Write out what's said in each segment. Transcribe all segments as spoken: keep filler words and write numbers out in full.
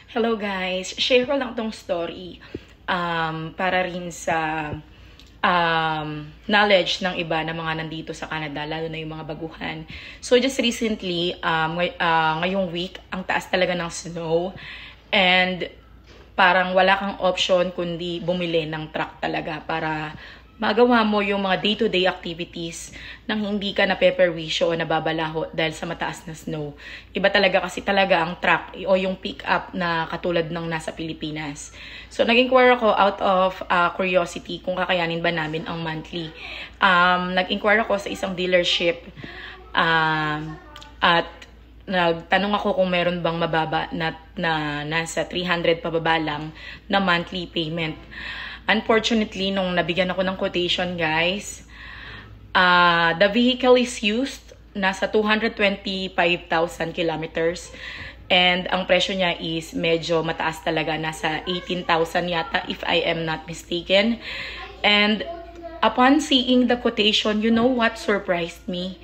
Hello guys, share ko lang tong story um, para rin sa um, knowledge ng iba na mga nandito sa Canada, lalo na yung mga baguhan. So just recently, um, ngay uh, ngayong week, ang taas talaga ng snow and parang wala kang option kundi bumili ng truck talaga para magawa mo yung mga day-to-day activities nang hindi ka napeperwisyo o nababalaho dahil sa mataas na snow. Iba talaga kasi talaga ang truck o yung pick-up na katulad ng nasa Pilipinas. So, nag-inquire ako out of uh, curiosity kung kakayanin ba namin ang monthly. Um, nag-inquire ako sa isang dealership um, at nagtanong ako kung meron bang mababa na, na nasa three hundred pababa lang na monthly payment. Unfortunately, nung nabigyan ako ng quotation, guys, uh, the vehicle is used, nasa two hundred twenty-five thousand kilometers. And ang presyo niya is medyo mataas talaga, nasa eighteen thousand yata, if I am not mistaken. And upon seeing the quotation, you know what surprised me?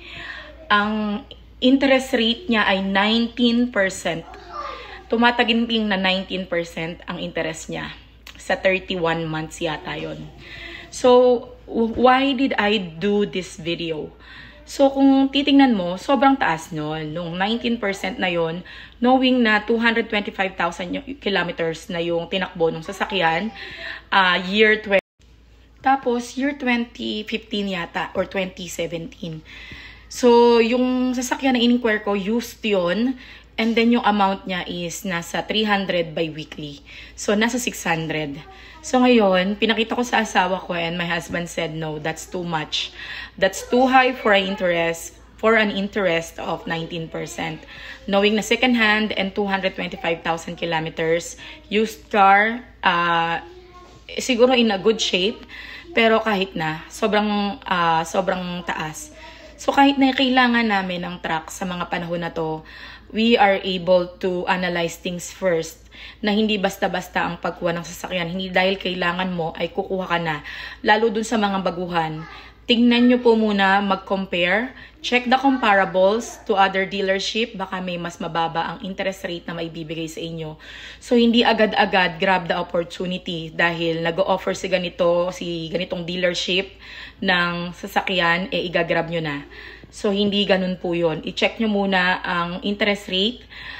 Ang interest rate niya ay nineteen percent. Tumataginting na nineteen percent ang interest niya. Sa thirty-one months yata yun. So, why did I do this video? So, kung titingnan mo, sobrang taas nun. Nung nineteen percent na yun, knowing na two hundred twenty-five thousand kilometers na yung tinakbo ng sasakyan, uh, year twenty. Tapos, year twenty fifteen yata, or twenty seventeen. So, yung sasakyan na in-inquire ko, used yun. And then yung amount niya is nasa three hundred bi-weekly. So, nasa six hundred. So, ngayon, pinakita ko sa asawa ko and my husband said, no, that's too much. That's too high for an interest, for an interest of nineteen percent. Knowing na second hand and two hundred twenty-five thousand kilometers, used car, uh, siguro in a good shape, pero kahit na, sobrang, uh, sobrang taas. So, kahit na kailangan namin ng truck sa mga panahon na to, we are able to analyze things first na hindi basta-basta ang pagkuha ng sasakyan. Hindi dahil kailangan mo ay kukuha ka na. Lalo dun sa mga baguhan. Tingnan nyo po muna, mag-compare. Check the comparables to other dealership. Baka may mas mababa ang interest rate na maibibigay sa inyo. So, hindi agad-agad grab the opportunity dahil nag-o-offer si ganito, si ganitong dealership ng sasakyan, eh igagrab nyo na. So, hindi ganun po yun. I-check nyo muna ang interest rate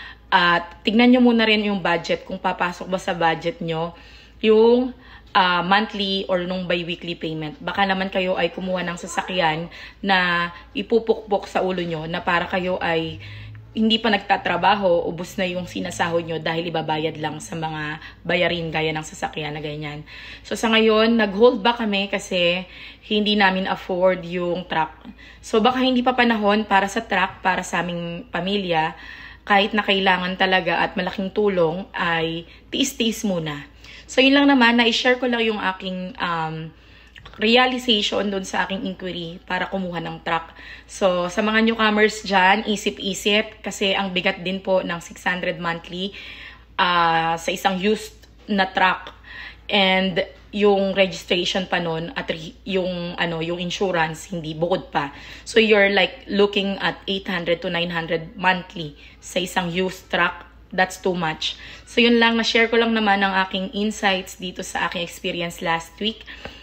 at tignan nyo muna rin yung budget kung papasok ba sa budget nyo yung uh, monthly or nung bi-weekly payment. Baka naman kayo ay kumuha ng sasakyan na ipupukpok sa ulo nyo na para kayo ay hindi pa nagtatrabaho, ubos na yung sinasahod nyo dahil ibabayad lang sa mga bayarin gaya ng sasakyan na ganyan. So sa ngayon, nag-hold back kami kasi hindi namin afford yung truck. So baka hindi pa panahon para sa truck, para sa aming pamilya, kahit na kailangan talaga at malaking tulong ay tiis-tiis muna. So yun lang naman, na-share ko lang yung aking um, realization doon sa aking inquiry para kumuha ng truck. So, sa mga newcomers dyan, isip-isip kasi ang bigat din po ng six hundred monthly uh, sa isang used na truck. And yung registration pa nun at yung, ano, yung insurance, hindi bukod pa. So, you're like looking at eight hundred to nine hundred monthly sa isang used truck. That's too much. So, yun lang. Na-share ko lang naman ang aking insights dito sa aking experience last week.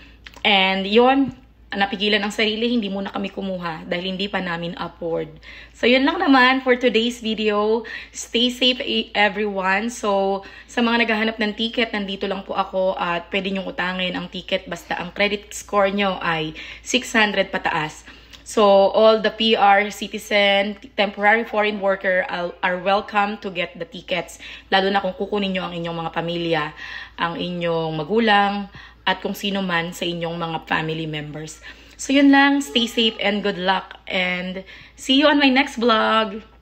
And yun, napigilan ang sarili, hindi muna kami kumuha dahil hindi pa namin afford. So yun lang naman for today's video. Stay safe everyone. So sa mga naghahanap ng ticket, nandito lang po ako at pwede nyong utangin ang ticket basta ang credit score nyo ay six hundred pataas. So all the P R, citizen, temporary foreign worker are welcome to get the tickets. Lalo na kung kukunin nyo ang inyong mga pamilya, ang inyong magulang, at kung sino man sa inyong mga family members. So yun lang, stay safe and good luck. And see you on my next vlog!